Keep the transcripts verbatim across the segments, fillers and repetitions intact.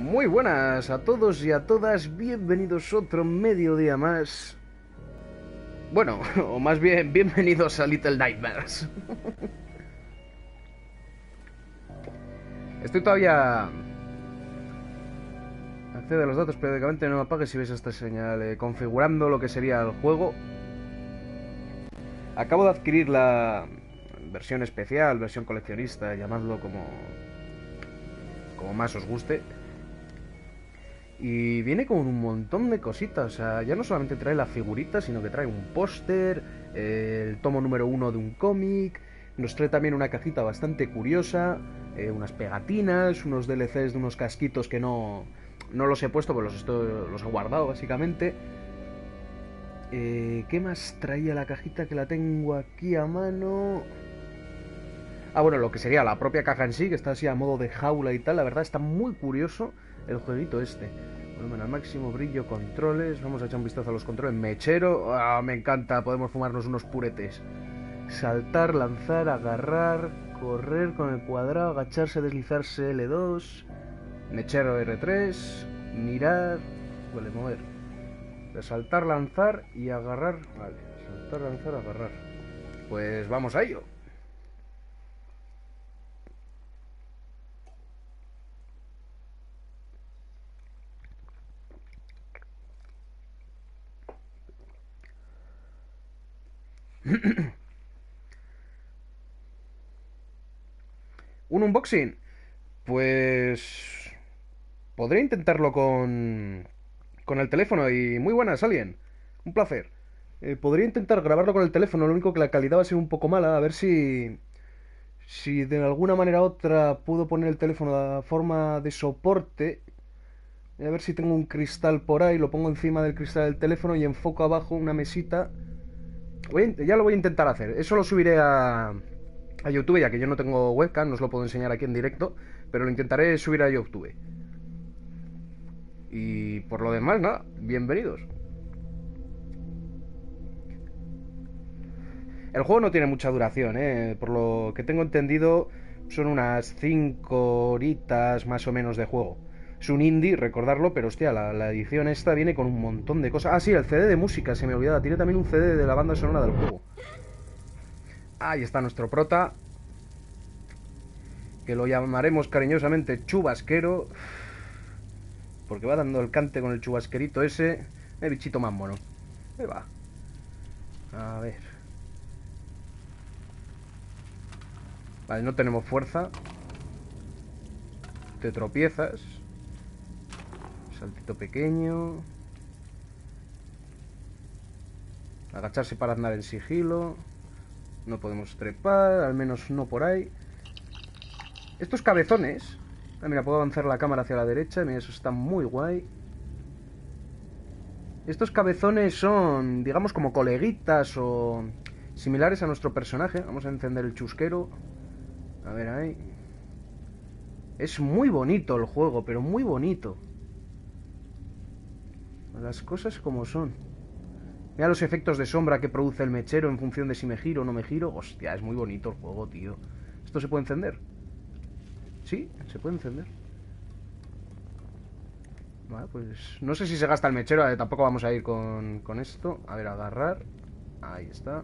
Muy buenas a todos y a todas, bienvenidos otro mediodía más. Bueno, o más bien, bienvenidos a Little Nightmares. Estoy todavía... Accede a los datos, periódicamente no me apagues si ves esta señal. eh, Configurando lo que sería el juego. Acabo de adquirir la versión especial, versión coleccionista, llamadlo como... como más os guste. Y viene con un montón de cositas, o sea, ya no solamente trae la figurita, sino que trae un póster, eh, el tomo número uno de un cómic, nos trae también una cajita bastante curiosa, eh, unas pegatinas, unos D L Cs de unos casquitos que no, no los he puesto, pues los, estoy, los he guardado básicamente. Eh, ¿Qué más traía la cajita que la tengo aquí a mano? Ah, bueno, lo que sería la propia caja en sí, que está así a modo de jaula y tal, la verdad está muy curioso el jueguito este. Volumen al máximo, brillo, controles. Vamos a echar un vistazo a los controles. Mechero, ah, me encanta, podemos fumarnos unos puretes. Saltar, lanzar, agarrar, correr con el cuadrado, agacharse, deslizarse L dos. Mechero R tres, mirar, vale, mover. Saltar, lanzar y agarrar. Vale, saltar, lanzar, agarrar. Pues vamos a ello. ¿Un unboxing? Pues... podría intentarlo con... con el teléfono y... Muy buenas, Alien. Un placer. Eh, podría intentar grabarlo con el teléfono, lo único que la calidad va a ser un poco mala, a ver si... si de alguna manera u otra puedo poner el teléfono a forma de soporte. A ver si tengo un cristal por ahí, lo pongo encima del cristal del teléfono y enfoco abajo una mesita. Voy a- ya lo voy a intentar hacer. Eso lo subiré a, a YouTube, ya que yo no tengo webcam, no os lo puedo enseñar aquí en directo, pero lo intentaré subir a YouTube. Y por lo demás, nada, bienvenidos. El juego no tiene mucha duración, ¿eh? Por lo que tengo entendido, son unas cinco horitas más o menos de juego. Es un indie, recordarlo, pero hostia, la, la edición esta viene con un montón de cosas. Ah, sí, el C D de música, se me olvidaba. Tiene también un C D de la banda sonora del juego. Ahí está nuestro prota, que lo llamaremos cariñosamente Chubasquero, porque va dando el cante con el chubasquerito ese. El bichito más mono. Ahí va. A ver. Vale, no tenemos fuerza. Te tropiezas. Saltito pequeño. Agacharse para andar en sigilo. No podemos trepar, al menos no por ahí. Estos cabezones... Ah, mira, puedo avanzar la cámara hacia la derecha. Mira, eso está muy guay. Estos cabezones son, digamos, como coleguitas o similares a nuestro personaje. Vamos a encender el chusquero. A ver, ahí. Es muy bonito el juego, pero muy bonito. Las cosas como son. Mira los efectos de sombra que produce el mechero en función de si me giro o no me giro. Hostia, es muy bonito el juego, tío. ¿Esto se puede encender? Sí, se puede encender. Vale, pues no sé si se gasta el mechero, eh, tampoco vamos a ir con, con esto. A ver, agarrar. Ahí está.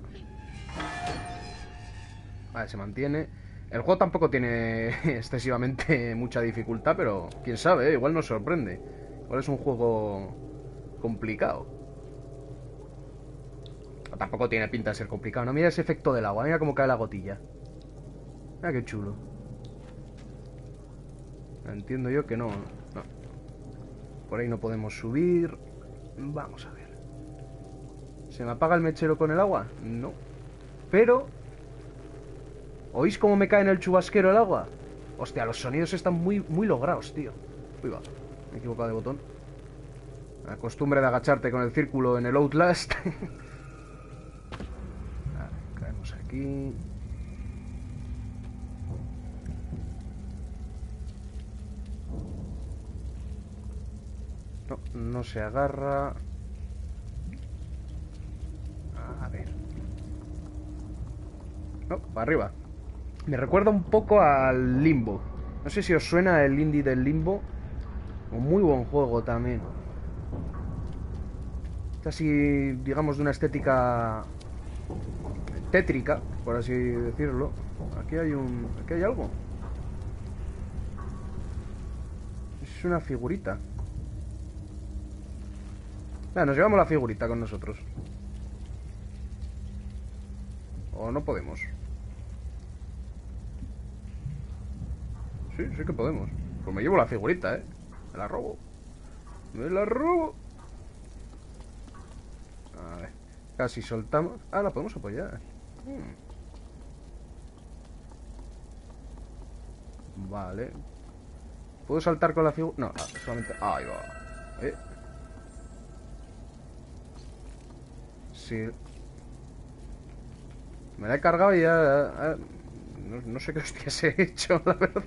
Vale, se mantiene. El juego tampoco tiene excesivamente mucha dificultad, pero quién sabe, ¿eh? Igual nos sorprende. Igual es un juego complicado. O tampoco tiene pinta de ser complicado. No, mira ese efecto del agua, mira cómo cae la gotilla. Mira qué chulo. Entiendo yo que no, no. Por ahí no podemos subir. Vamos a ver. ¿Se me apaga el mechero con el agua? No. Pero... ¿oís cómo me cae en el chubasquero el agua? Hostia, los sonidos están muy, muy logrados, tío. Uy, va. Me he equivocado de botón. La costumbre de agacharte con el círculo en el Outlast. Vale, caemos aquí. No, no se agarra. A ver. No, para arriba. Me recuerda un poco al Limbo. No sé si os suena el indie del Limbo. Un muy buen juego también. Es así, digamos, de una estética tétrica, por así decirlo. Aquí hay un... Aquí hay algo. Es una figurita. Nada, nos llevamos la figurita con nosotros. O no podemos. Sí, sí que podemos. Pues me llevo la figurita, ¿eh? Me la robo. Me la robo. A ver. Casi soltamos. Ah, la podemos apoyar. Hmm. Vale. ¿Puedo saltar con la figura? No, ah, solamente... Ah, ahí va. ¿Eh? Sí. Me la he cargado y ya... ah, no, no sé qué hostias he hecho, la verdad.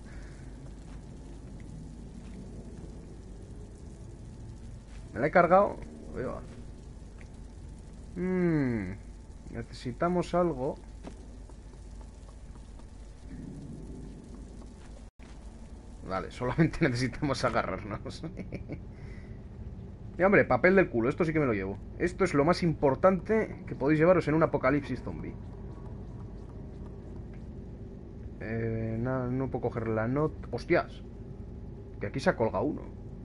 Me la he cargado. Ahí va. Hmm. Necesitamos algo. Vale, solamente necesitamos agarrarnos. Y hombre, papel del culo, esto sí que me lo llevo. Esto es lo más importante que podéis llevaros en un apocalipsis zombie. Eh, nada, no puedo coger la nota. ¡Hostias! Que aquí se ha colgado uno.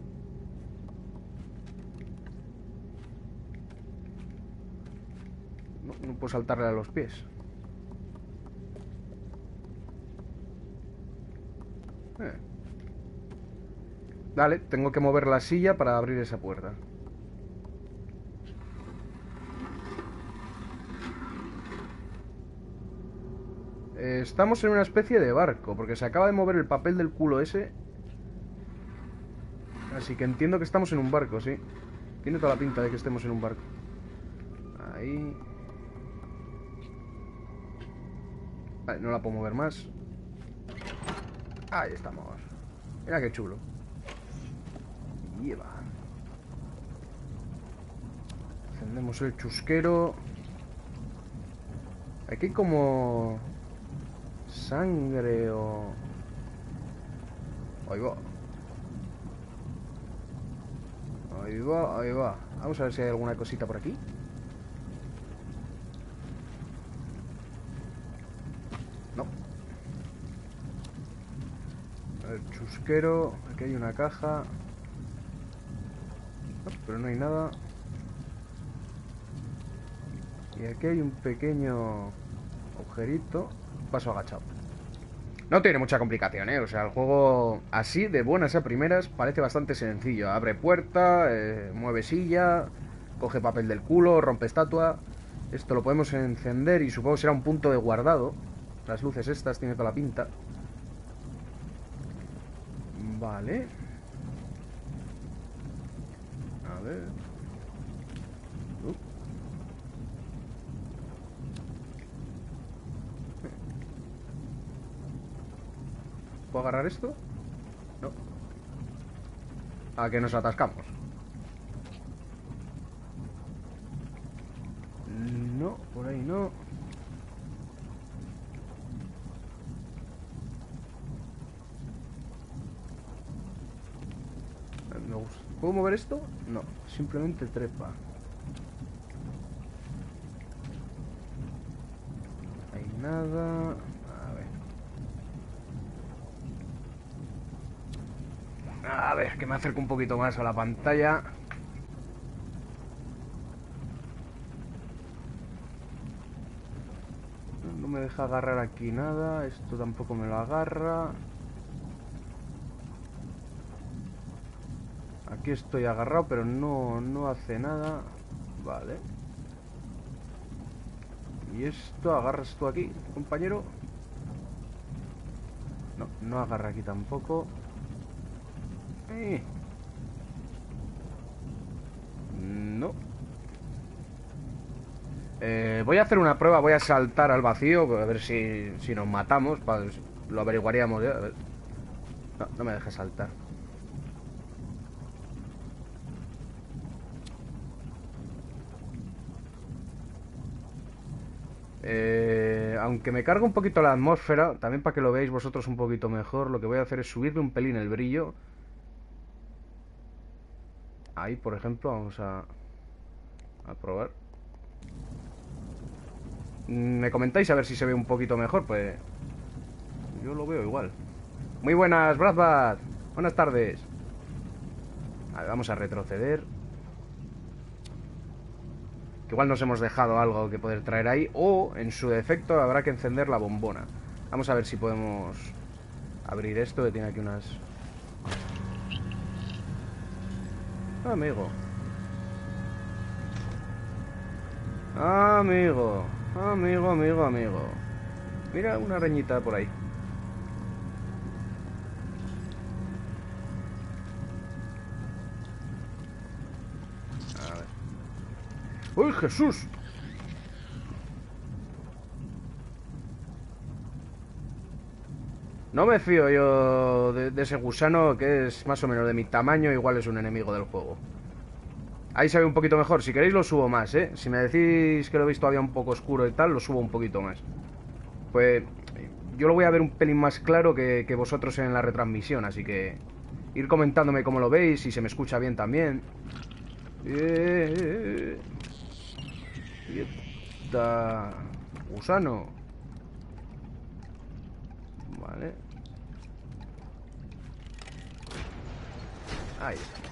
No, no puedo saltarle a los pies. Eh. Vale, tengo que mover la silla para abrir esa puerta. Eh, estamos en una especie de barco, porque se acaba de mover el papel del culo ese. Así que entiendo que estamos en un barco, sí. Tiene toda la pinta de que estemos en un barco. Ahí. Vale, no la puedo mover más. Ahí estamos. Mira qué chulo. Lleva. Encendemos el chusquero. Aquí hay como... sangre o... Ahí va. Ahí va, ahí va. Vamos a ver si hay alguna cosita por aquí. No. El chusquero. Aquí hay una caja. No, pero no hay nada. Y aquí hay un pequeño agujerito. Paso agachado. No tiene mucha complicación, ¿eh? O sea, el juego así, de buenas a primeras, parece bastante sencillo. Abre puerta, eh, mueve silla, coge papel del culo, rompe estatua. Esto lo podemos encender y supongo que será un punto de guardado. Las luces estas, tiene toda la pinta. Vale. A ver. Uh. ¿Puedo agarrar esto? No. ¿A que nos atascamos? No, por ahí no. Me gusta. ¿Puedo mover esto? No, simplemente trepa. No hay nada. A ver. A ver, que me acerco un poquito más a la pantalla. No me deja agarrar aquí nada. Esto tampoco me lo agarra. Aquí estoy agarrado, pero no, no hace nada. Vale. ¿Y esto? ¿Agarras tú aquí, compañero? No, no agarra aquí tampoco. Eh. No. Eh, voy a hacer una prueba, voy a saltar al vacío, a ver si, si nos matamos. Lo averiguaríamos ya. A ver. No, no me deja saltar. Eh, aunque me carga un poquito la atmósfera, también para que lo veáis vosotros un poquito mejor, lo que voy a hacer es subirle un pelín el brillo. Ahí, por ejemplo, vamos a, a probar. ¿Me comentáis a ver si se ve un poquito mejor? Pues yo lo veo igual. Muy buenas, Bradbad. Buenas tardes. A ver, vamos a retroceder. Que igual nos hemos dejado algo que poder traer ahí. O, en su defecto, habrá que encender la bombona. Vamos a ver si podemos abrir esto, que tiene aquí unas... Amigo. Amigo. Amigo, amigo, amigo. Mira, una arañita por ahí. A ver. ¡Uy, Jesús! No me fío yo de, de ese gusano que es más o menos de mi tamaño, igual es un enemigo del juego. Ahí se ve un poquito mejor. Si queréis lo subo más, ¿eh? Si me decís que lo veis todavía un poco oscuro y tal, lo subo un poquito más. Pues yo lo voy a ver un pelín más claro que, que vosotros en la retransmisión, así que... Ir comentándome cómo lo veis, si se me escucha bien también. Eh... Quieta... Gusano. Vale. Ahí estamos.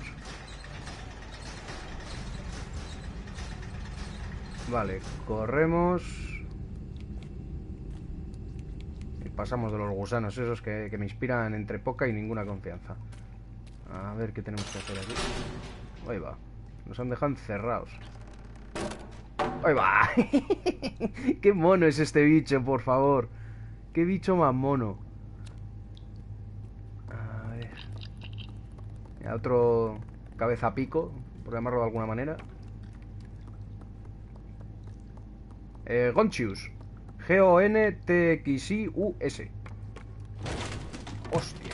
Vale, corremos. Y pasamos de los gusanos esos que, que me inspiran entre poca y ninguna confianza. A ver qué tenemos que hacer aquí. Ahí va. Nos han dejado encerrados. Ahí va. Qué mono es este bicho, por favor. Qué bicho más mono. A ver. Ya, otro cabeza pico, por llamarlo de alguna manera. Eh, Gonchius. G O N T X I U S. Hostia.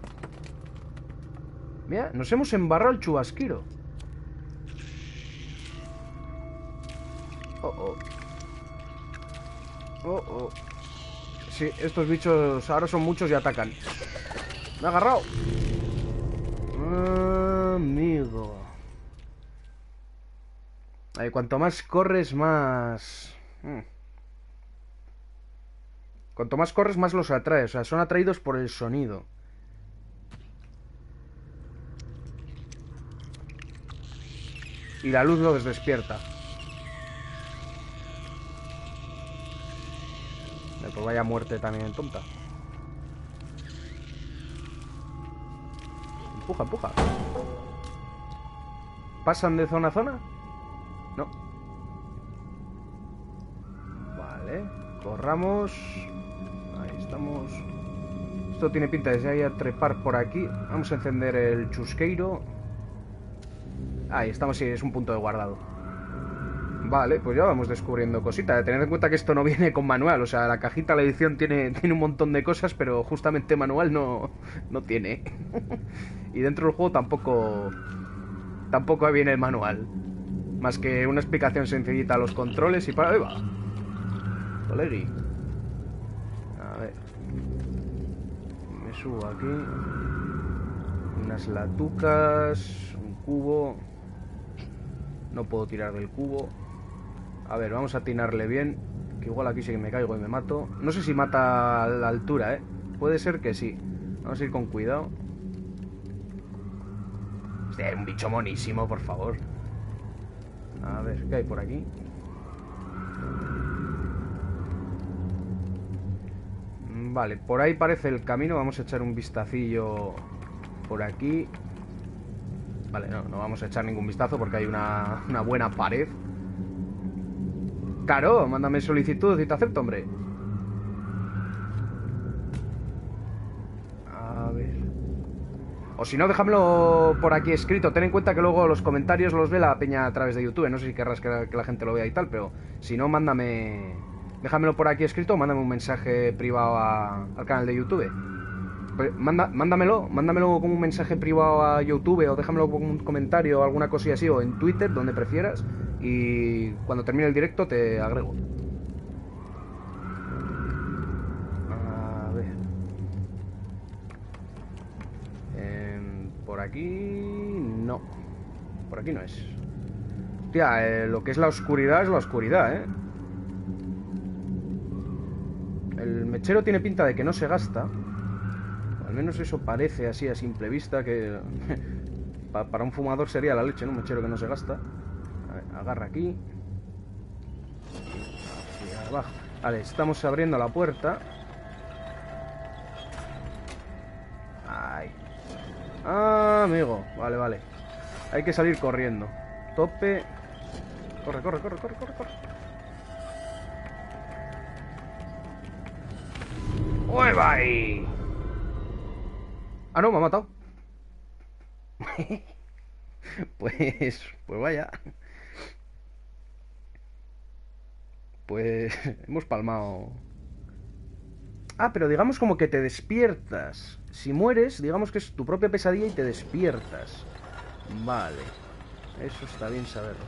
Mira, nos hemos embarrado el chubasquero. Oh, oh. Oh, oh. Sí, estos bichos ahora son muchos y atacan. Me ha agarrado. Amigo. Ay, cuanto más corres, más... Hmm. Cuanto más corres, más los atraes. O sea, son atraídos por el sonido. Y la luz los despierta. Pues vaya muerte también tonta. Empuja, empuja. ¿Pasan de zona a zona? No. Vale. Corramos. Ahí estamos. Esto tiene pinta de que hay a trepar por aquí. Vamos a encender el chusqueiro. Ahí estamos, sí, es un punto de guardado. Vale, pues ya vamos descubriendo cositas. Tened en cuenta que esto no viene con manual. O sea, la cajita, la edición tiene, tiene un montón de cosas, pero justamente manual no, no tiene. Y dentro del juego tampoco tampoco viene el manual. Más que una explicación sencillita a los controles y para... ¡Ahí va! Colegui. A ver. Me subo aquí. Unas latucas. Un cubo. No puedo tirar del cubo. A ver, vamos a atinarle bien. Que igual aquí sí que me caigo y me mato. No sé si mata a la altura, ¿eh? Puede ser que sí. Vamos a ir con cuidado. Hostia, un bicho monísimo, por favor. A ver, ¿qué hay por aquí? Vale, por ahí parece el camino. Vamos a echar un vistacillo por aquí. Vale, no, no vamos a echar ningún vistazo porque hay una, una buena pared. Claro, mándame solicitud y te acepto, hombre. A ver. O si no, déjamelo por aquí escrito. Ten en cuenta que luego los comentarios los ve la peña a través de YouTube. No sé si querrás que la, que la gente lo vea y tal, pero si no, mándame... Déjamelo por aquí escrito o mándame un mensaje privado a, al canal de YouTube. Pues manda, mándamelo, mándamelo como un mensaje privado a YouTube o déjamelo con un comentario o alguna cosilla así o en Twitter, donde prefieras. Y cuando termine el directo te agrego. A ver. Eh, por aquí... no. Por aquí no es. Tía, eh, lo que es la oscuridad es la oscuridad, ¿eh? El mechero tiene pinta de que no se gasta. Al menos eso parece así a simple vista, que para un fumador sería la leche, ¿no? Un mechero que no se gasta. A ver, agarra aquí. Y abajo. Vale, estamos abriendo la puerta. Ay. Ah, amigo. Vale, vale. Hay que salir corriendo. Tope. Corre, corre, corre, corre, corre, corre. ¡Uy, va ahí! Ah, no, me ha matado. Pues... Pues vaya. Pues... Hemos palmado. Ah, pero digamos como que te despiertas. Si mueres, digamos que es tu propia pesadilla y te despiertas. Vale. Eso está bien saberlo.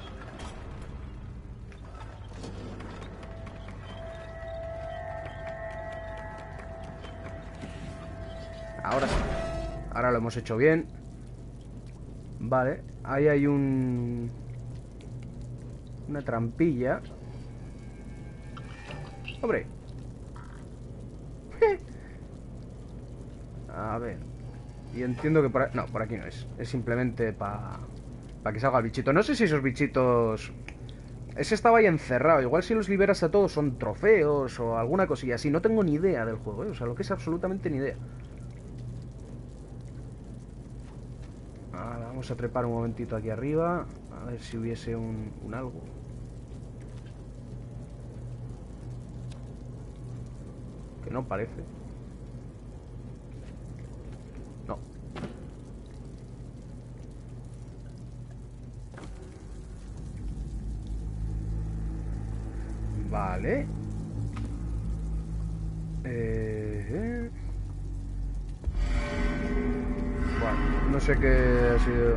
Ahora sí. Ahora lo hemos hecho bien. Vale. Ahí hay un... Una trampilla. ¡Hombre! A ver. Y entiendo que por aquí... No, por aquí no es. Es simplemente para... Para que salga el bichito. No sé si esos bichitos... Ese estaba ahí encerrado. Igual si los liberas a todos son trofeos o alguna cosilla así. No tengo ni idea del juego, ¿eh? O sea, lo que es absolutamente ni idea. Ahora vamos a trepar un momentito aquí arriba. A ver si hubiese un, un algo. Que no parece. No. Vale. Eh... Bueno, no sé qué ha sido.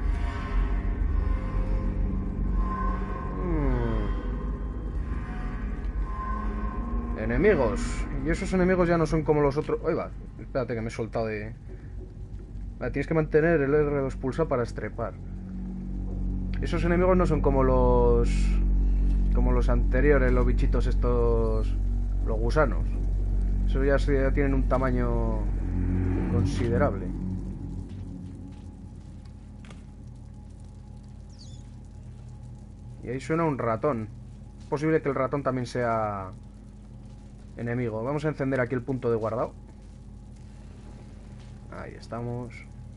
Hmm. Enemigos. Y esos enemigos ya no son como los otros. Oiga, espérate que me he soltado de... Vale, tienes que mantener el R dos pulsado para estrepar. Esos enemigos no son como los... Como los anteriores, los bichitos estos... Los gusanos. Esos ya, ya tienen un tamaño considerable. Y ahí suena un ratón. Es posible que el ratón también sea enemigo. Vamos a encender aquí el punto de guardado. Ahí estamos.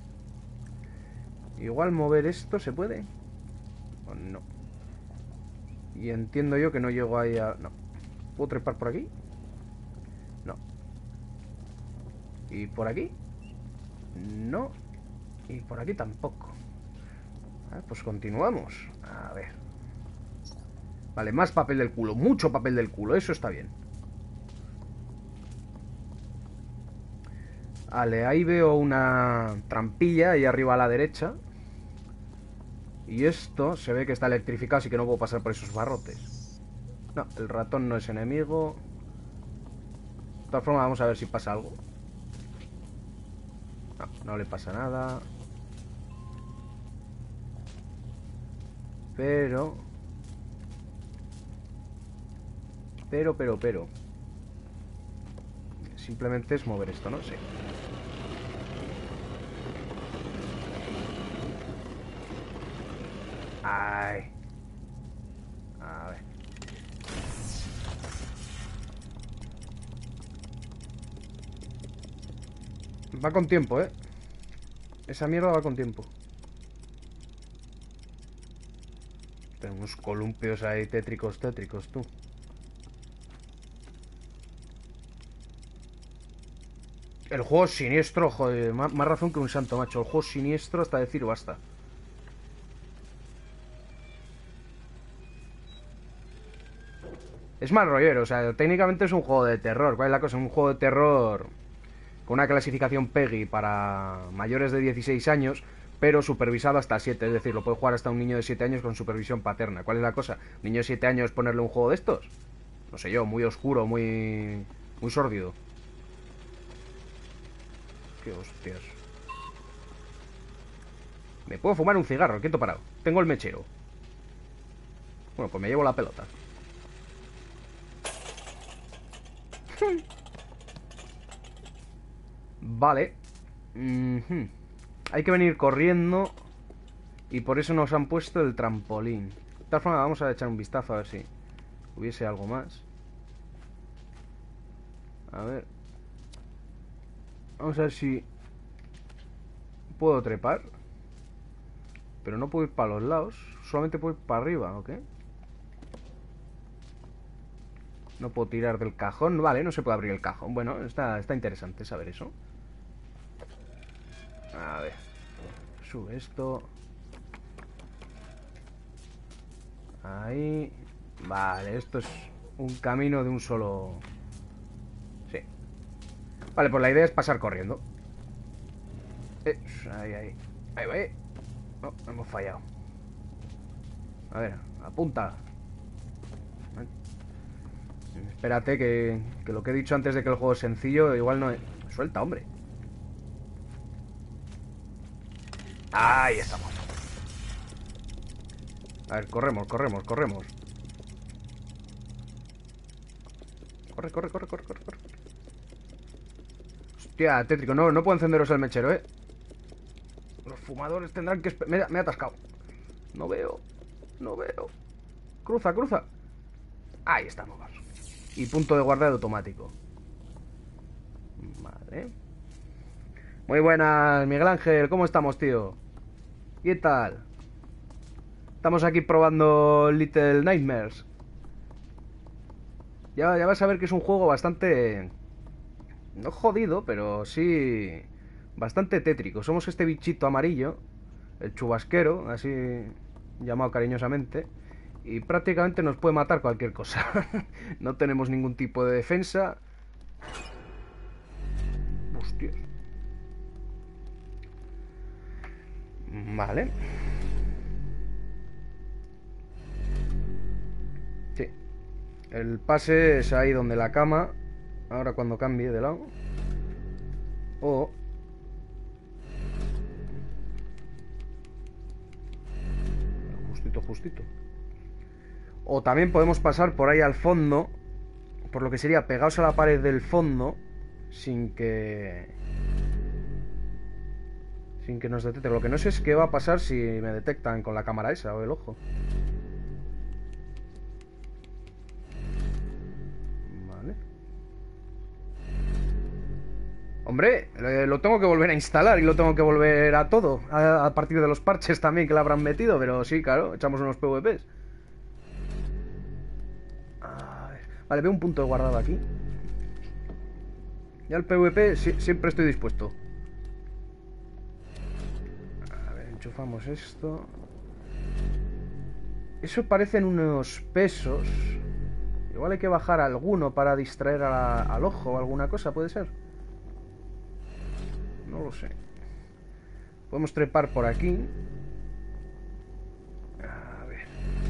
Igual mover esto se puede. O no. Y entiendo yo que no llego ahí a... No. ¿Puedo trepar por aquí? No. ¿Y por aquí? No. Y por aquí tampoco. Ah, pues continuamos. A ver. Vale, más papel del culo. Mucho papel del culo. Eso está bien. Vale, ahí veo una trampilla ahí arriba a la derecha. Y esto se ve que está electrificado, así que no puedo pasar por esos barrotes. No, el ratón no es enemigo. De todas formas, vamos a ver si pasa algo. No, no le pasa nada. Pero... Pero, pero, pero... Simplemente es mover esto, ¿no? Sí. Ay. A ver. Va con tiempo, ¿eh? Esa mierda va con tiempo. Tengo unos columpios ahí tétricos, tétricos, tú. El juego es siniestro, joder. Más, más razón que un santo, macho. El juego es siniestro hasta decir basta. Es más rollero, o sea, técnicamente es un juego de terror. ¿Cuál es la cosa? Un juego de terror con una clasificación PEGI para mayores de dieciséis años, pero supervisado hasta siete. Es decir, lo puede jugar hasta un niño de siete años con supervisión paterna. ¿Cuál es la cosa? ¿Un niño de siete años ponerle un juego de estos? No sé yo, muy oscuro, muy... muy sórdido. Qué hostias. Me puedo fumar un cigarro, quieto parado. Tengo el mechero. Bueno, pues me llevo la pelota. Vale. Uh-huh. Hay que venir corriendo. Y por eso nos han puesto el trampolín. De todas formas, vamos a echar un vistazo a ver si hubiese algo más. A ver. Vamos a ver si puedo trepar. Pero no puedo ir para los lados. Solamente puedo ir para arriba, ¿ok? No puedo tirar del cajón. Vale, no se puede abrir el cajón. Bueno, está, está interesante saber eso. A ver. Sube esto. Ahí. Vale, esto es un camino de un solo... Sí. Vale, pues la idea es pasar corriendo. Eh, ahí, ahí. Ahí va, ahí. Oh, hemos fallado. A ver, apunta. Espérate que, que lo que he dicho antes de que el juego es sencillo, igual no... Suelta, hombre. Ahí estamos. A ver, corremos, corremos, corremos. Corre, corre, corre, corre, corre, corre. Hostia, tétrico, no, no puedo encenderos el mechero, eh. Los fumadores tendrán que... Me, me he atascado. No veo, no veo. Cruza, cruza. Ahí estamos. Y punto de guardado automático. Vale. Muy buenas, Miguel Ángel. ¿Cómo estamos, tío? ¿Qué tal? Estamos aquí probando Little Nightmares. Ya, ya vas a ver que es un juego bastante... No jodido, pero sí... Bastante tétrico. Somos este bichito amarillo, el chubasquero, así llamado cariñosamente, y prácticamente nos puede matar cualquier cosa. No tenemos ningún tipo de defensa. Hostias. Vale. Sí. El pase es ahí donde la cama. Ahora cuando cambie de lado. O... Justito, justito. O también podemos pasar por ahí al fondo, por lo que sería pegados a la pared del fondo, sin que... Sin que nos detecten. Lo que no sé es qué va a pasar si me detectan con la cámara esa o el ojo. Vale. Hombre, lo tengo que volver a instalar y lo tengo que volver a todo. A, a partir de los parches también que le habrán metido. Pero sí, claro, echamos unos P V Ps. Vale, veo un punto de guardado aquí. Ya el P V P si, siempre estoy dispuesto. A ver, enchufamos esto. Eso parecen unos pesos. Igual hay que bajar alguno para distraer a la, al ojo o alguna cosa, ¿puede ser? No lo sé. Podemos trepar por aquí. A ver.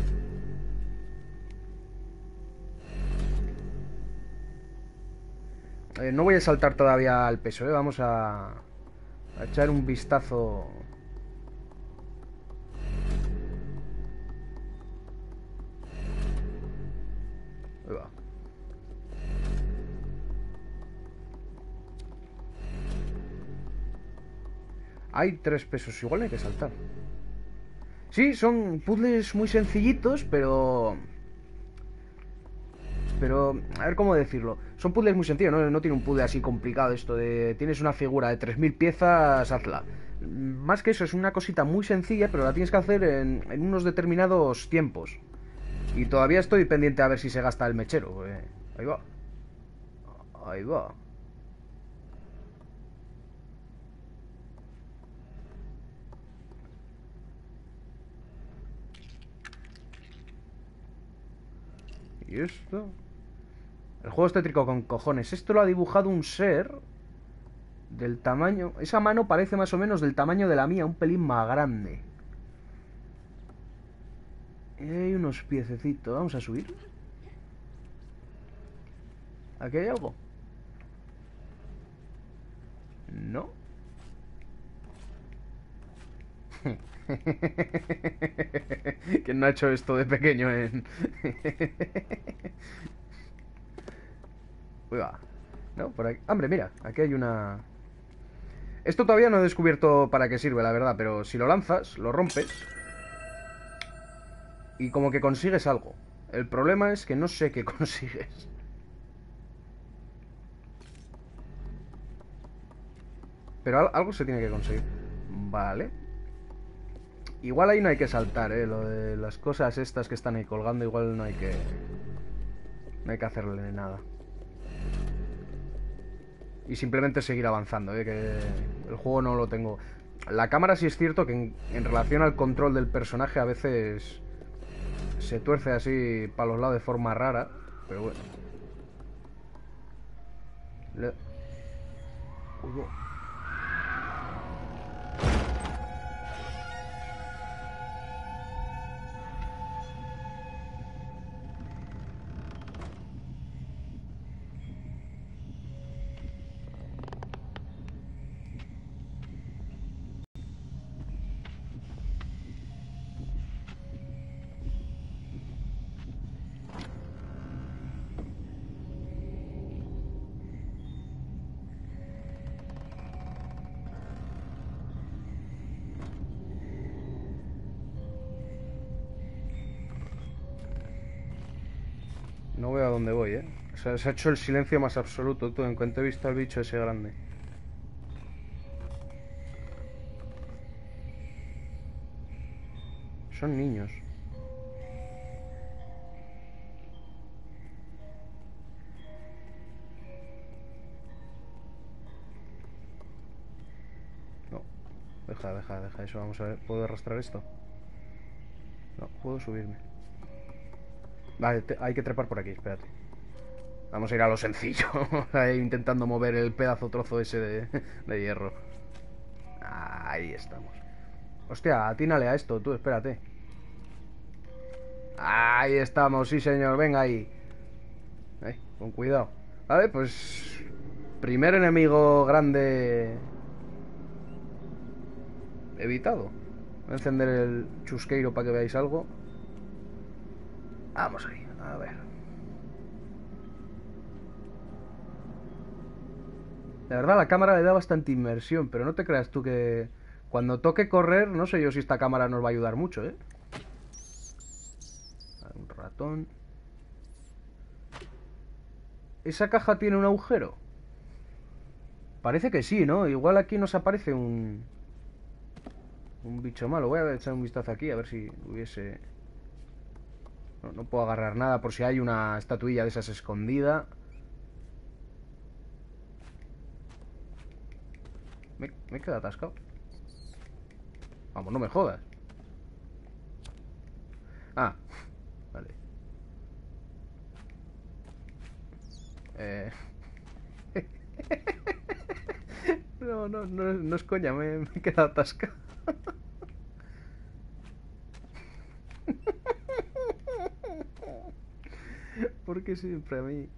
Eh, no voy a saltar todavía al peso, ¿eh? Vamos a, a echar un vistazo. Ahí va. Hay tres pesos, igual hay que saltar. Sí, son puzzles muy sencillitos, pero... Pero, a ver cómo decirlo. Son puzzles muy sencillos, ¿no? No tiene un puzzle así complicado esto de... Tienes una figura de tres mil piezas, hazla. Más que eso, es una cosita muy sencilla, pero la tienes que hacer en, en unos determinados tiempos. Y todavía estoy pendiente a ver si se gasta el mechero. Eh. Ahí va. Ahí va. ¿Y esto? El juego es tétrico con cojones. Esto lo ha dibujado un ser del tamaño... Esa mano parece más o menos del tamaño de la mía, un pelín más grande. Y hay unos piececitos. Vamos a subir. ¿Aquí hay algo? No. ¿Quién no ha hecho esto de pequeño en...? Uy, va. No, por aquí... Hombre, mira, aquí hay una... Esto todavía no he descubierto para qué sirve, la verdad, pero si lo lanzas, lo rompes y como que consigues algo. El problema es que no sé qué consigues. Pero al algo se tiene que conseguir. Vale. Igual ahí no hay que saltar, eh. Lo de las cosas estas que están ahí colgando, igual no hay que... No hay que hacerle nada. Y simplemente seguir avanzando, ¿eh? Que el juego no lo tengo... La cámara sí es cierto que en, en relación al control del personaje a veces se tuerce así para los lados de forma rara, pero bueno. Le... Uy, no veo a dónde voy, ¿eh? O sea, se ha hecho el silencio más absoluto, tú, en cuanto he visto al bicho ese grande. Son niños. No, deja, deja, deja eso. Vamos a ver, ¿puedo arrastrar esto? No, puedo subirme. Vale, te- hay que trepar por aquí, espérate. Vamos a ir a lo sencillo. Ahí intentando mover el pedazo trozo ese de, de hierro. Ahí estamos. Hostia, atínale a esto, tú, espérate. Ahí estamos, sí señor, venga ahí. Eh, con cuidado. Vale, pues... Primer enemigo grande... Evitado. Voy a encender el chusqueiro para que veáis algo. Vamos ahí, a ver. La verdad, la cámara le da bastante inmersión, pero no te creas tú que... Cuando toque correr, no sé yo si esta cámara nos va a ayudar mucho, ¿eh? Un ratón. ¿Esa caja tiene un agujero? Parece que sí, ¿no? Igual aquí nos aparece un... Un bicho malo. Voy a echar un vistazo aquí, a ver si hubiese... No, no puedo agarrar nada por si hay una estatuilla de esas escondida. Me, me he quedado atascado. Vamos, no me jodas. Ah, vale. Eh... No, no, no, no es coña, me, me he quedado atascado. ¿Por qué siempre a mí?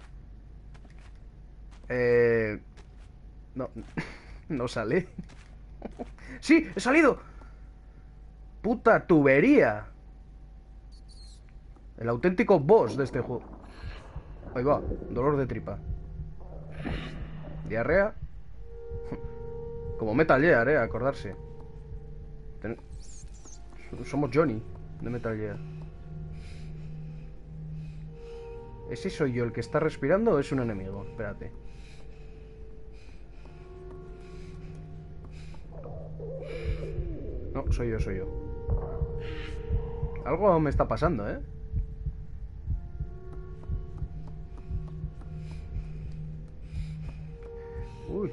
Eh... No, no sale. ¡Sí! ¡He salido! ¡Puta tubería! El auténtico boss de este juego. Ahí va, dolor de tripa. Diarrea. Como Metal Gear, eh, acordarse. Ten... Somos Johnny de Metal Gear. ¿Ese soy yo el que está respirando o es un enemigo? Espérate. No, soy yo, soy yo. Algo me está pasando, ¿eh? Uy.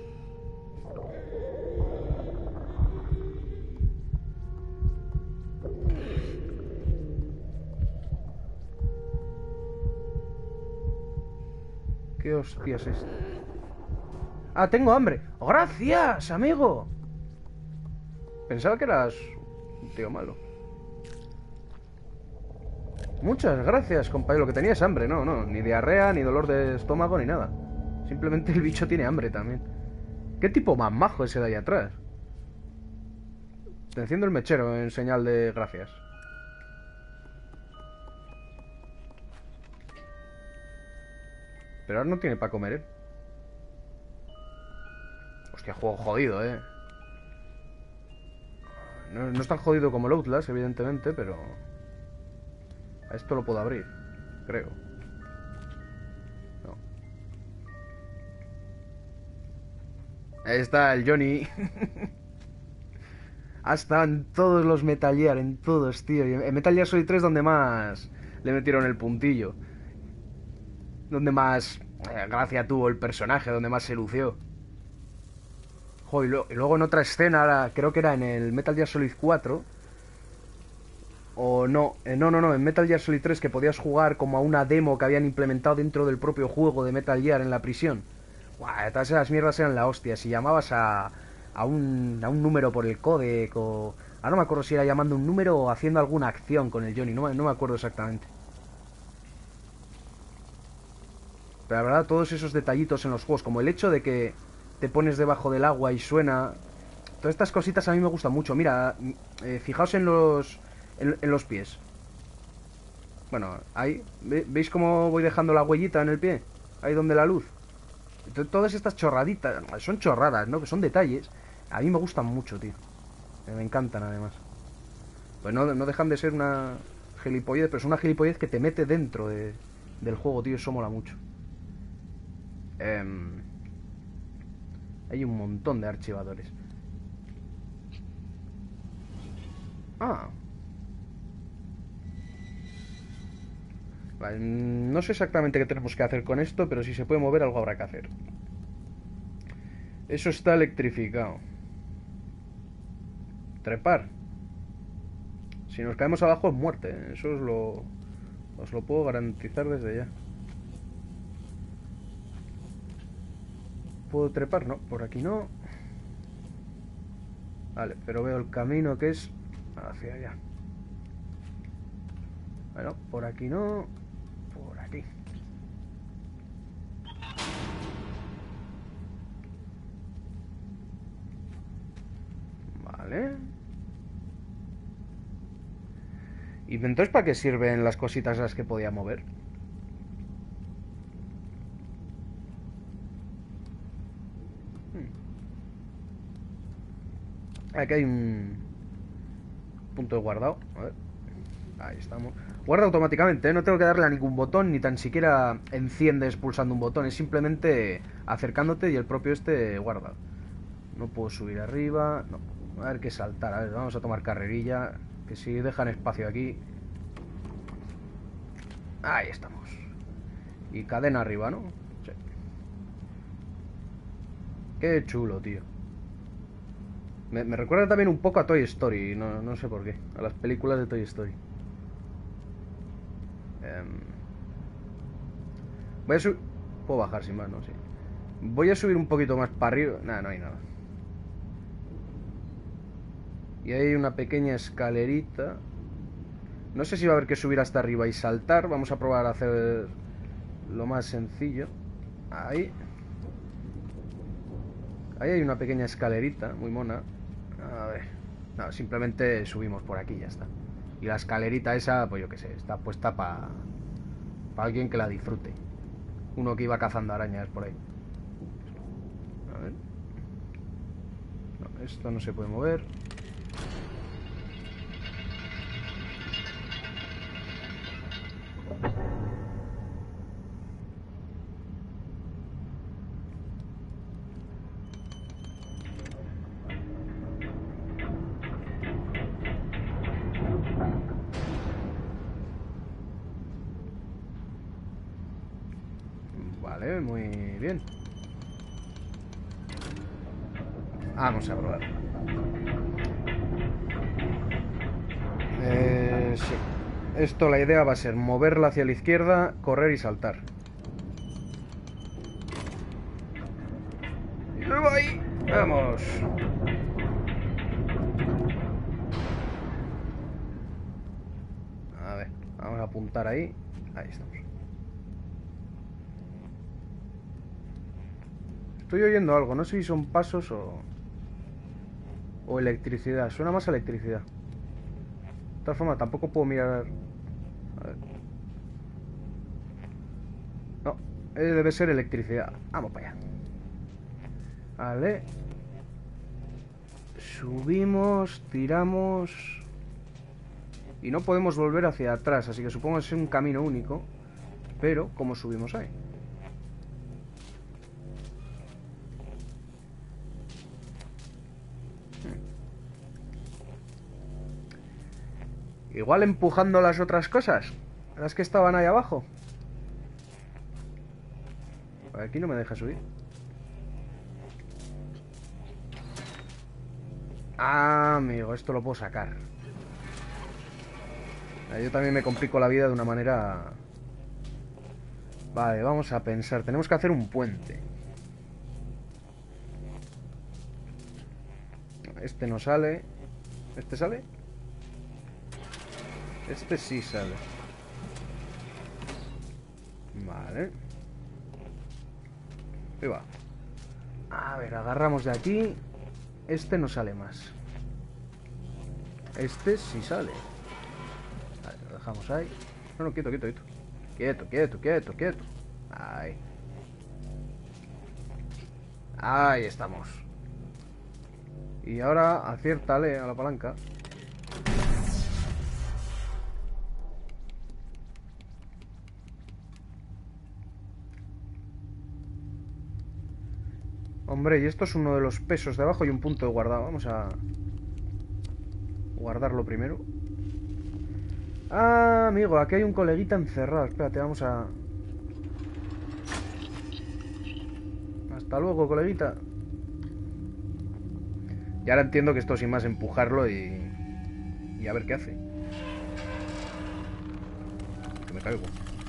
¿Qué hostias es? Ah, tengo hambre. ¡Gracias, amigo! Pensaba que eras un tío malo. Muchas gracias, compañero. Lo que tenía es hambre, no, no. Ni diarrea, ni dolor de estómago, ni nada. Simplemente el bicho tiene hambre también. ¿Qué tipo más majo ese de ahí atrás? Te enciendo el mechero en señal de gracias. Pero ahora no tiene para comer, ¿eh? Hostia, juego jodido, ¿eh? No, no es tan jodido como el Outlast, evidentemente, pero... A esto lo puedo abrir, creo. No. Ahí está el Johnny. Ha estado en todos los Metal Gear, en todos, tío. Y en Metal Gear Solid tres donde más le metieron el puntillo. Donde más eh, gracia tuvo el personaje, donde más se lució. Jo, y, lo, y luego en otra escena, ahora, creo que era en el Metal Gear Solid cuatro. O no, eh, no, no, no, en Metal Gear Solid tres, que podías jugar como a una demo que habían implementado dentro del propio juego de Metal Gear en la prisión. Buah, todas esas mierdas eran la hostia. Si llamabas a, a, un, a un número por el codec o... Ahora no me acuerdo si era llamando un número o haciendo alguna acción con el Johnny, no, me- no me acuerdo exactamente. Pero la verdad, todos esos detallitos en los juegos, como el hecho de que te pones debajo del agua y suena... Todas estas cositas a mí me gustan mucho. Mira, eh, fijaos en los, en, en los pies. Bueno, ahí, ¿ve- ¿veis cómo voy dejando la huellita en el pie? Ahí donde la luz. T- Todas estas chorraditas, son chorradas, ¿no? Que son detalles. A mí me gustan mucho, tío. Eh, Me encantan, además. Pues no, no dejan de ser una gilipollez, pero es una gilipollez que te mete dentro de, del juego, tío. Eso mola mucho. Em, hay un montón de archivadores. Ah, vale, mm, no sé exactamente qué tenemos que hacer con esto, pero si se puede mover algo habrá que hacer. Eso está electrificado. Trepar. Si nos caemos abajo es muerte. ¿Eh? Eso os lo, os lo puedo garantizar desde ya. ¿Puedo trepar? No, por aquí no. Vale, pero veo el camino que es hacia allá. Bueno, por aquí no. Por aquí. Vale. ¿Y entonces para qué sirven las cositas las que podía mover? Hmm. Aquí hay un punto de guardado. A ver. Ahí estamos. Guarda automáticamente, ¿eh? No tengo que darle a ningún botón, ni tan siquiera enciendes pulsando un botón. Es simplemente acercándote y el propio este guarda. No puedo subir arriba. No. A ver qué saltar. A ver, vamos a tomar carrerilla. Que si dejan espacio aquí. Ahí estamos. Y cadena arriba, ¿no? Sí. Qué chulo, tío. Me, me recuerda también un poco a Toy Story. No, no sé por qué. A las películas de Toy Story. Em, voy a subir... Puedo bajar sin más, ¿no? Sí. Voy a subir un poquito más para arriba. Nada, no hay nada. Y hay una pequeña escalerita. No sé si va a haber que subir hasta arriba y saltar. Vamos a probar a hacer lo más sencillo. Ahí. Ahí hay una pequeña escalerita, muy mona. A ver. No, simplemente subimos por aquí y ya está. Y la escalerita esa, pues yo qué sé, está puesta para pa alguien que la disfrute. Uno que iba cazando arañas por ahí. A ver. No, esto no se puede mover. Vale, muy bien. Vamos a probar. Eh, sí. Esto, la idea va a ser moverla hacia la izquierda, correr y saltar. Y luego ahí. Vamos. A ver, vamos a apuntar ahí. Ahí estamos. Estoy oyendo algo, no sé si son pasos o... O electricidad. Suena más a electricidad. De todas formas, tampoco puedo mirar... A ver. No, eh, debe ser electricidad. Vamos para allá. Vale. Subimos, tiramos... Y no podemos volver hacia atrás, así que supongo que es un camino único. Pero, ¿cómo subimos ahí? Igual empujando las otras cosas, las que estaban ahí abajo. Aquí no me deja subir. Ah, amigo, esto lo puedo sacar. Yo también me complico la vida de una manera... Vale, vamos a pensar. Tenemos que hacer un puente. Este no sale. ¿Este sale? Este sí sale. Vale. Ahí va. A ver, agarramos de aquí. Este no sale más. Este sí sale. Vale, lo dejamos ahí. No, no, quieto, quieto, quieto. Quieto, quieto, quieto, quieto. Ahí. Ahí estamos. Y ahora aciértale a la palanca. Hombre, y esto es uno de los pesos de abajo y un punto de guardado. Vamos a guardarlo primero. Ah, amigo, aquí hay un coleguita encerrado. Espérate, vamos a... Hasta luego, coleguita. Y ahora entiendo que esto sin más empujarlo y... Y a ver qué hace. Que me caigo.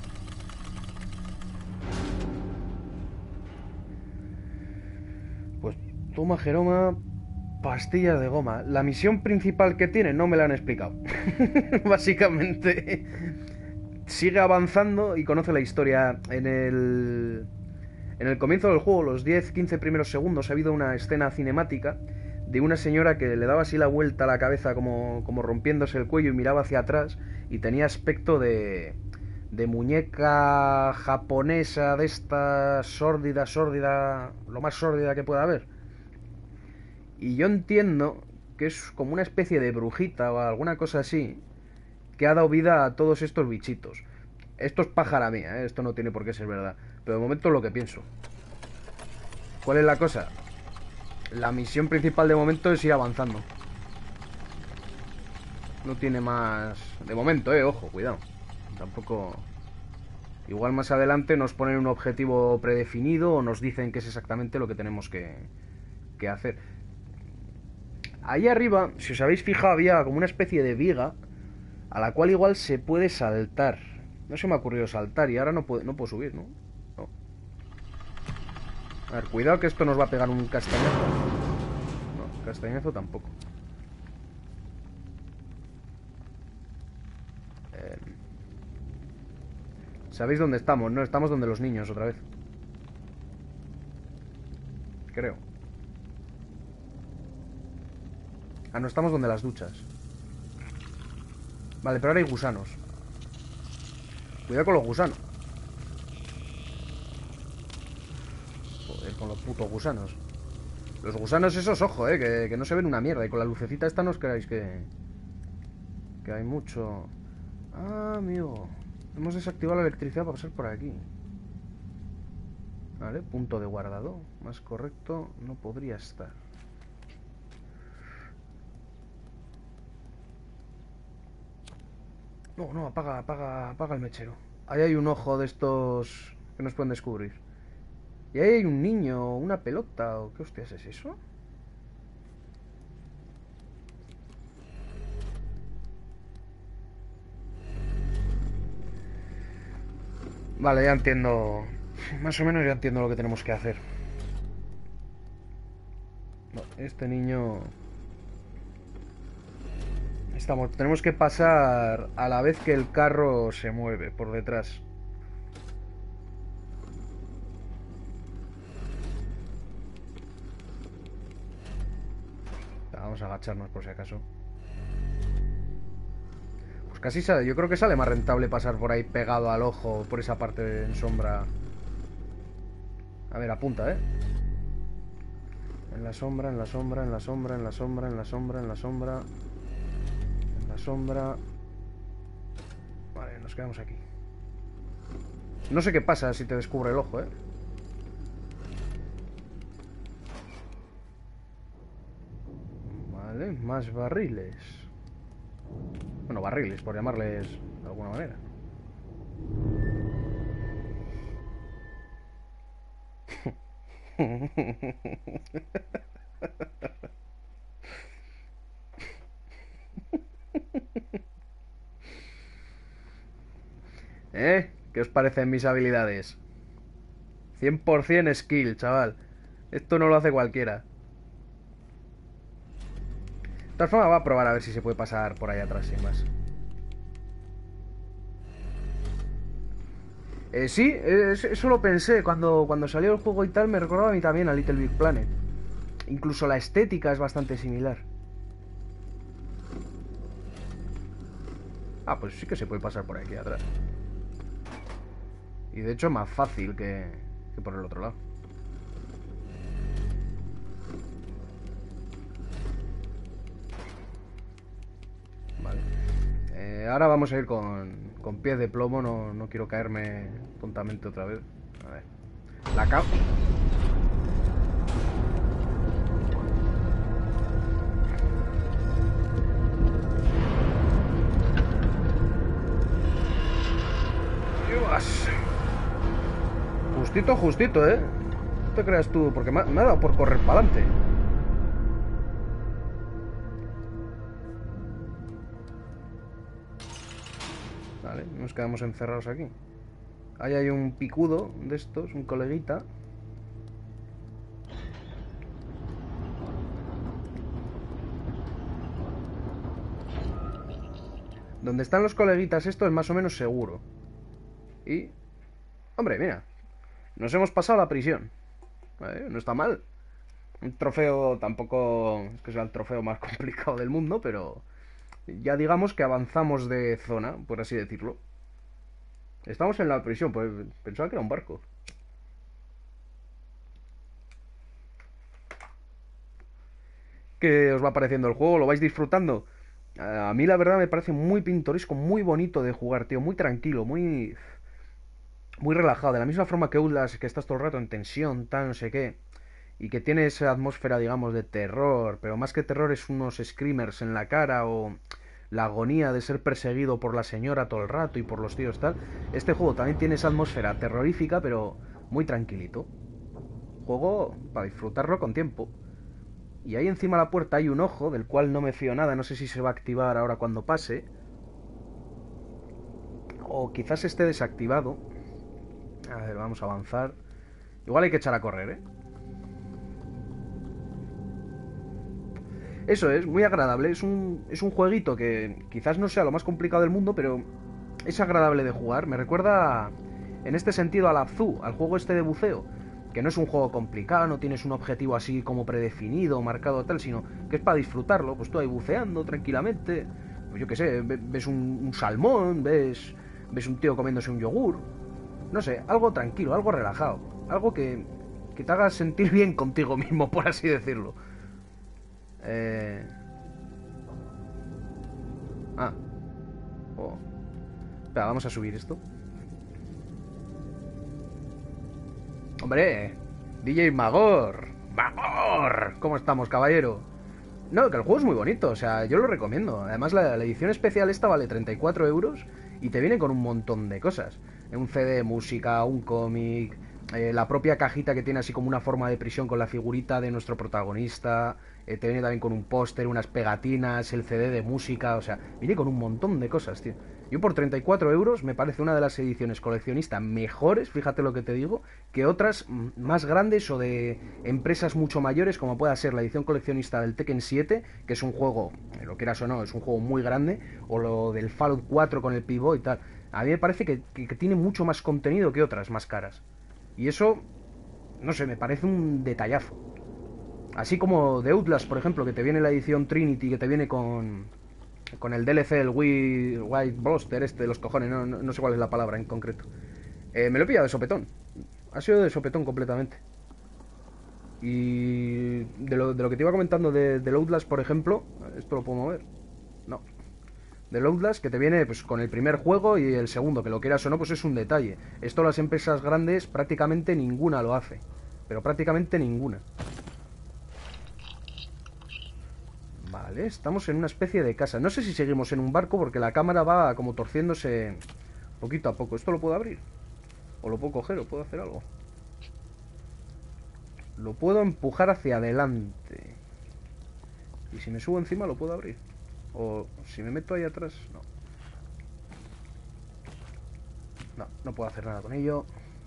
Pues toma, Jeroma, pastillas de goma. La misión principal que tiene no me la han explicado. Básicamente sigue avanzando y conoce la historia. En el en el comienzo del juego, los diez quince primeros segundos, ha habido una escena cinemática de una señora que le daba así la vuelta a la cabeza como, como rompiéndose el cuello y miraba hacia atrás y tenía aspecto de de muñeca japonesa de esta sórdida, sórdida, lo más sórdida que pueda haber. Y yo entiendo que es como una especie de brujita o alguna cosa así que ha dado vida a todos estos bichitos. Esto es pájara mía, ¿eh? Esto no tiene por qué ser verdad. Pero de momento es lo que pienso. ¿Cuál es la cosa? La misión principal de momento es ir avanzando. No tiene más... De momento, eh, ojo, cuidado. Tampoco... Igual más adelante nos ponen un objetivo predefinido o nos dicen que es exactamente lo que tenemos que, que hacer. Ahí arriba, si os habéis fijado, había como una especie de viga a la cual igual se puede saltar. No se me ha ocurrido saltar y ahora no puedo, no puedo subir, ¿no? No. A ver, cuidado que esto nos va a pegar un castañazo. No, castañazo tampoco. Eh... ¿Sabéis dónde estamos? No, estamos donde los niños otra vez. Creo. Ah, no, estamos donde las duchas. Vale, pero ahora hay gusanos. Cuidado con los gusanos. Joder, con los putos gusanos. Los gusanos esos, ojo, eh, que, que no se ven una mierda. Y con la lucecita esta no os creáis que... Que hay mucho... Ah, amigo. Hemos desactivado la electricidad para pasar por aquí. Vale, punto de guardado. Más correcto no podría estar. No, no, apaga, apaga, apaga el mechero. Ahí hay un ojo de estos que nos pueden descubrir. Y ahí hay un niño, una pelota, o qué hostias es eso. Vale, ya entiendo. Más o menos ya entiendo lo que tenemos que hacer. No, este niño... Estamos, tenemos que pasar a la vez que el carro se mueve por detrás. Vamos a agacharnos por si acaso. Pues casi sale, yo creo que sale más rentable pasar por ahí pegado al ojo, por esa parte en sombra. A ver, apunta, ¿eh? En la sombra, en la sombra, en la sombra, en la sombra, en la sombra, en la sombra. En la sombra. Vale, nos quedamos aquí. No sé qué pasa si te descubre el ojo, ¿eh? Vale, más barriles. Bueno, barriles, por llamarles de alguna manera. ¿Eh? ¿Qué os parecen mis habilidades? cien por ciento skill, chaval. Esto no lo hace cualquiera. De todas formas, va a probar a ver si se puede pasar por ahí atrás sin más. Eh, sí, es- eso lo pensé cuando, cuando salió el juego y tal. Me recordaba a mí también a Little Big Planet. Incluso la estética es bastante similar. Ah, pues sí que se puede pasar por aquí atrás. Y de hecho es más fácil que, que por el otro lado. Vale. Eh, ahora vamos a ir con, con pies de plomo. No, no quiero caerme tontamente otra vez. A ver. La ca... Dios. Justito, justito, ¿eh? No te creas tú, porque me ha, me ha dado por correr para adelante. Vale, nos quedamos encerrados aquí. Ahí hay un picudo de estos, un coleguita. Donde están los coleguitas, esto es más o menos seguro. Y... Hombre, mira. Nos hemos pasado a la prisión. Vale, no está mal. Un trofeo tampoco es que sea el trofeo más complicado del mundo, pero ya digamos que avanzamos de zona, por así decirlo. Estamos en la prisión, pues pensaba que era un barco. ¿Qué os va pareciendo el juego? ¿Lo vais disfrutando? A mí la verdad me parece muy pintoresco, muy bonito de jugar, tío. Muy tranquilo, muy... Muy relajado. De la misma forma que Outlast, que estás todo el rato en tensión, tal, no sé qué. Y que tiene esa atmósfera, digamos, de terror. Pero más que terror es unos screamers en la cara o la agonía de ser perseguido por la señora todo el rato y por los tíos tal. Este juego también tiene esa atmósfera terrorífica, pero muy tranquilito. Juego para disfrutarlo con tiempo. Y ahí encima de la puerta hay un ojo, del cual no me fío nada, no sé si se va a activar ahora cuando pase. O quizás esté desactivado. A ver, vamos a avanzar. Igual hay que echar a correr, ¿eh? Eso es, muy agradable. Es un, es un jueguito que quizás no sea lo más complicado del mundo, pero es agradable de jugar. Me recuerda, en este sentido, al Abzu, al juego este de buceo. Que no es un juego complicado, no tienes un objetivo así como predefinido, marcado tal, sino que es para disfrutarlo. Pues tú ahí buceando tranquilamente. Pues yo qué sé, ves un, un salmón, ves, ves un tío comiéndose un yogur. No sé, algo tranquilo, algo relajado. Algo que, que te haga sentir bien contigo mismo, por así decirlo. Eh... Ah. Oh. Espera, vamos a subir esto. Hombre, D J Magor. Magor. ¿Cómo estamos, caballero? No, que el juego es muy bonito, o sea, yo lo recomiendo. Además, la, la edición especial esta vale treinta y cuatro euros y te viene con un montón de cosas. Un C D de música, un cómic, eh, la propia cajita que tiene así como una forma de prisión con la figurita de nuestro protagonista. Eh, te viene también con un póster, unas pegatinas, el C D de música, o sea, viene con un montón de cosas, tío. Yo por treinta y cuatro euros me parece una de las ediciones coleccionistas mejores, fíjate lo que te digo, que otras mm, más grandes o de empresas mucho mayores, como pueda ser la edición coleccionista del Tekken siete, que es un juego, eh, lo quieras o no, es un juego muy grande, o lo del Fallout cuatro con el pivot y tal. A mí me parece que, que, que tiene mucho más contenido que otras más caras. Y eso, no sé, me parece un detallazo. Así como de Outlast, por ejemplo, que te viene la edición Trinity, que te viene con, con el D L C, el Wii, White Buster, este de los cojones, no, no, no sé cuál es la palabra en concreto. Eh, me lo he pillado de sopetón. Ha sido de sopetón completamente. Y de lo, de lo que te iba comentando de, del Outlast, por ejemplo, esto lo puedo mover. No. Del Outlast, que te viene pues con el primer juego y el segundo, que lo quieras o no, pues es un detalle. Esto las empresas grandes prácticamente ninguna lo hace. Pero prácticamente ninguna. Vale, estamos en una especie de casa. No sé si seguimos en un barco porque la cámara va como torciéndose poquito a poco. ¿Esto lo puedo abrir? ¿O lo puedo coger? ¿O puedo hacer algo? Lo puedo empujar hacia adelante. Y si me subo encima lo puedo abrir. O si me meto ahí atrás, no. No, no puedo hacer nada con ello.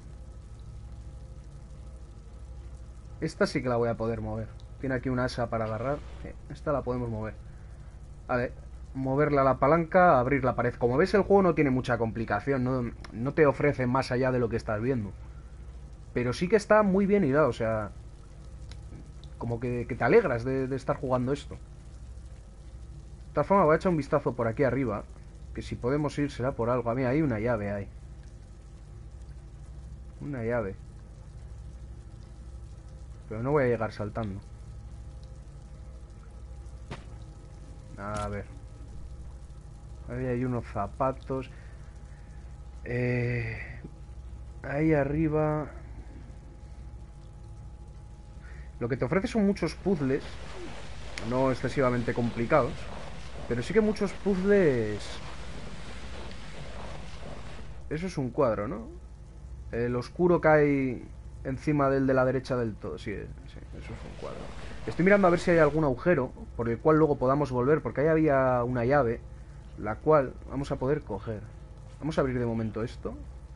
Esta sí que la voy a poder mover. Tiene aquí un asa para agarrar. Sí, esta la podemos mover. A ver, moverla a la palanca, abrir la pared. Como ves, el juego no tiene mucha complicación. No, no te ofrece más allá de lo que estás viendo. Pero sí que está muy bien hilado. O sea, como que, que te alegras de, de estar jugando esto. De todas formas, voy a echar un vistazo por aquí arriba. Que si podemos ir será por algo. A mí hay una llave ahí. Una llave. Pero no voy a llegar saltando. A ver. Ahí hay unos zapatos. Eh, ahí arriba. Lo que te ofrece son muchos puzzles. No excesivamente complicados. Pero sí que muchos puzzles. Eso es un cuadro, ¿no? El oscuro cae encima del de la derecha del todo. Sí, sí, eso es un cuadro. Estoy mirando a ver si hay algún agujero por el cual luego podamos volver, porque ahí había una llave, la cual vamos a poder coger. Vamos a abrir de momento esto.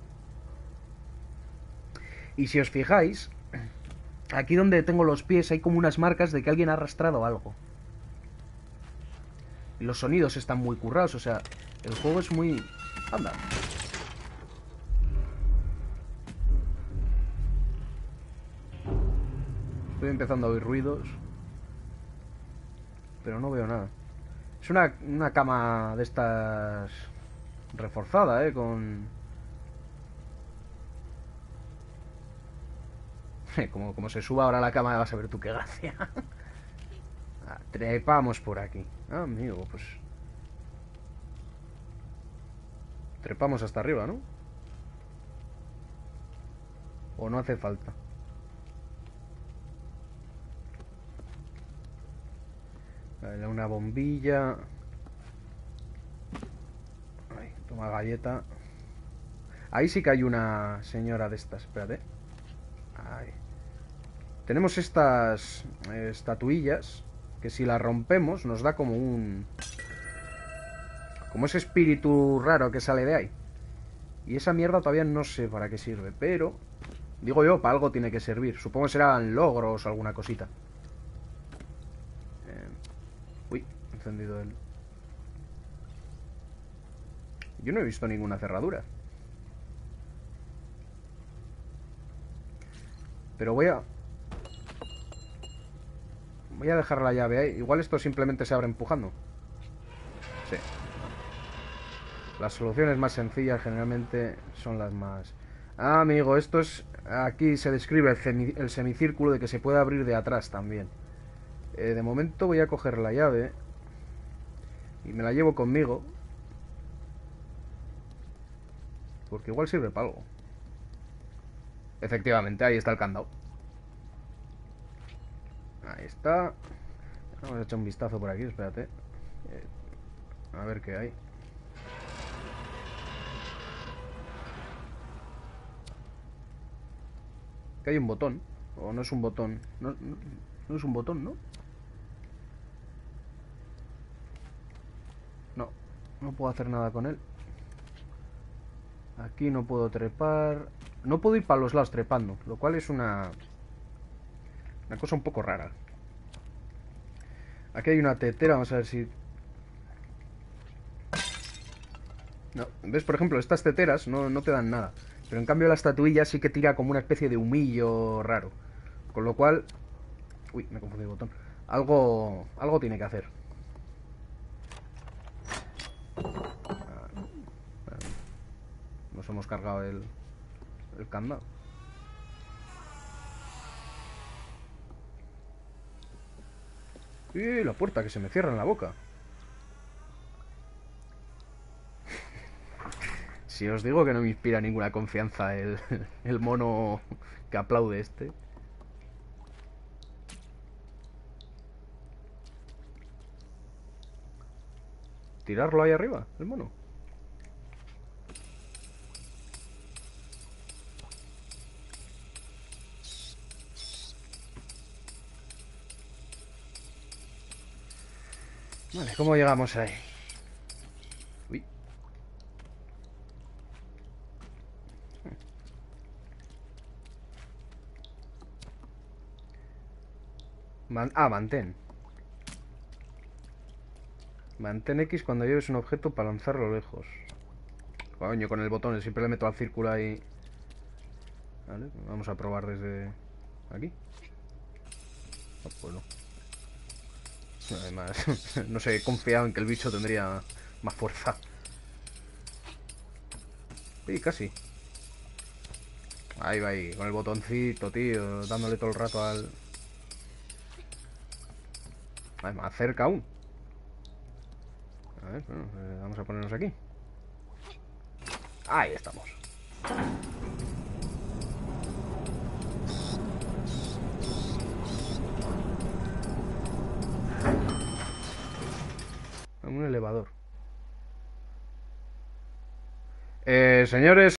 Y si os fijáis, aquí donde tengo los pies hay como unas marcas de que alguien ha arrastrado algo. Y los sonidos están muy currados, o sea, el juego es muy... Anda. Estoy empezando a oír ruidos. Pero no veo nada. Es una, una cama de estas... reforzada, ¿eh? Con... como, como se suba ahora a la cama vas a ver tú qué gracia. Ah, trepamos por aquí. Ah, amigo, pues... Trepamos hasta arriba, ¿no? O no hace falta. Vale, una bombilla. Ay, toma galleta. Ahí sí que hay una señora de estas. Espérate. Ahí. Tenemos estas eh, estatuillas que si las rompemos nos da como un... como ese espíritu raro que sale de ahí. Y esa mierda todavía no sé para qué sirve, pero... digo yo, para algo tiene que servir. Supongo que serán logros o alguna cosita. Uy, encendido el... Yo no he visto ninguna cerradura. Pero voy a... Voy a dejar la llave ahí. Igual esto simplemente se abre empujando. Sí. Las soluciones más sencillas generalmente son las más... Ah, amigo, esto es... Aquí se describe el, semi... el semicírculo de que se puede abrir de atrás también. Eh, de momento voy a coger la llave y me la llevo conmigo, porque igual sirve para algo. Efectivamente, ahí está el candado. Ahí está. Vamos a echar un vistazo por aquí, espérate. Eh, a ver qué hay. Que hay un botón. O no es un botón. No, no, no es un botón, ¿no? No, no puedo hacer nada con él. Aquí no puedo trepar. No puedo ir para los lados trepando, lo cual es una... una cosa un poco rara. Aquí hay una tetera, vamos a ver si... No, ¿ves? Por ejemplo, estas teteras no, no te dan nada. Pero en cambio la estatuilla sí que tira como una especie de humillo raro. Con lo cual, Uy, me confundí el botón. Algo... Algo tiene que hacer. Nos hemos cargado el... El candado. Y la puerta que se me cierra en la boca. Si os digo que no me inspira ninguna confianza el, el mono que aplaude este. Tirarlo ahí arriba, el mono. Vale, ¿cómo llegamos ahí? Uy. Man ah, mantén. Mantén X cuando lleves un objeto para lanzarlo lejos. Coño, con el botón siempre le meto al círculo ahí. Vale, vamos a probar desde aquí. Oh, pues no. Además, no sé, he confiado en que el bicho tendría más fuerza. Sí, casi. Ahí va ahí, con el botoncito, tío, dándole todo el rato al... Vale, más cerca aún. A ver, bueno, eh, vamos a ponernos aquí. Ahí estamos. Un elevador. Eh, señores...